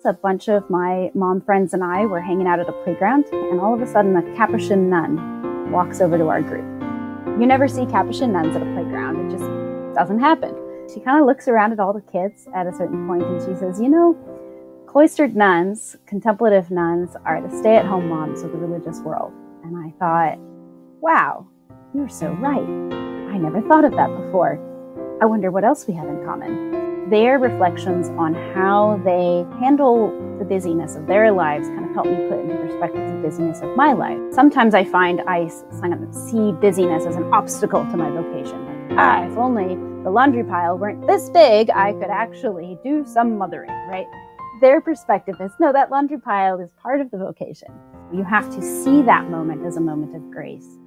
a bunch of my mom friends and I were hanging out at a playground, and all of a sudden a Capuchin nun walks over to our group. You never see Capuchin nuns at a playground. It just doesn't happen. She kind of looks around at all the kids at a certain point and she says, you know, cloistered nuns, contemplative nuns, are the stay-at-home moms of the religious world. And I thought, wow, you're so right. I never thought of that before. I wonder what else we have in common. Their reflections on how they handle the busyness of their lives kind of helped me put into perspective the busyness of my life. Sometimes I find I kind of see busyness as an obstacle to my vocation. Like, if only the laundry pile weren't this big, I could actually do some mothering, right? Their perspective is, no, that laundry pile is part of the vocation. You have to see that moment as a moment of grace.